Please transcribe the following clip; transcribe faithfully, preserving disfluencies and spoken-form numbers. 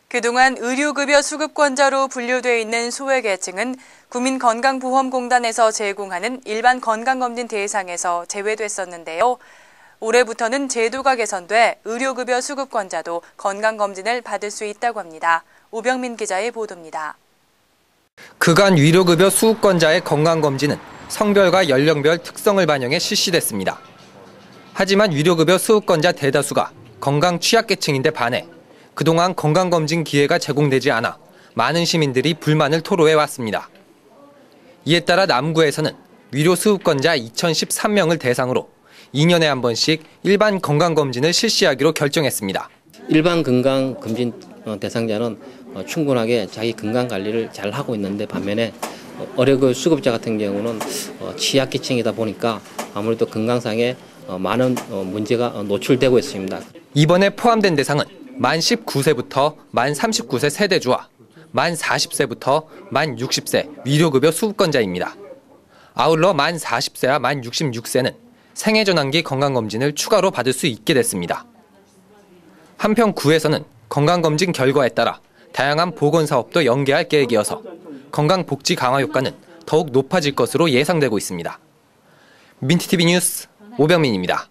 그동안 의료급여 수급권자로 분류되어 있는 소외계층은 국민건강보험공단에서 제공하는 일반 건강검진 대상에서 제외됐었는데요. 올해부터는 제도가 개선돼 의료급여 수급권자도 건강검진을 받을 수 있다고 합니다. 오병민 기자의 보도입니다. 그간 의료급여 수급권자의 건강검진은 성별과 연령별 특성을 반영해 실시됐습니다. 하지만 의료급여 수급권자 대다수가 건강 취약계층인데 반해 그동안 건강검진 기회가 제공되지 않아 많은 시민들이 불만을 토로해왔습니다. 이에 따라 남구에서는 의료 수급권자 이천십삼 명을 대상으로 이 년에 한 번씩 일반 건강검진을 실시하기로 결정했습니다. 일반 건강검진 대상자는 충분하게 자기 건강관리를 잘 하고 있는데 반면에 의료급 수급자 같은 경우는 취약계층이다 보니까 아무래도 건강상에 많은 문제가 노출되고 있습니다. 이번에 포함된 대상은 만 십구 세부터 만 삼십구 세 세대주와 만 사십 세부터 만 육십 세 의료급여 수급권자입니다. 아울러 만 사십 세와 만 육십육 세는 생애전환기 건강검진을 추가로 받을 수 있게 됐습니다. 한편 구에서는 건강검진 결과에 따라 다양한 보건사업도 연계할 계획이어서 건강복지 강화 효과는 더욱 높아질 것으로 예상되고 있습니다. 민티티비 뉴스 오병민입니다.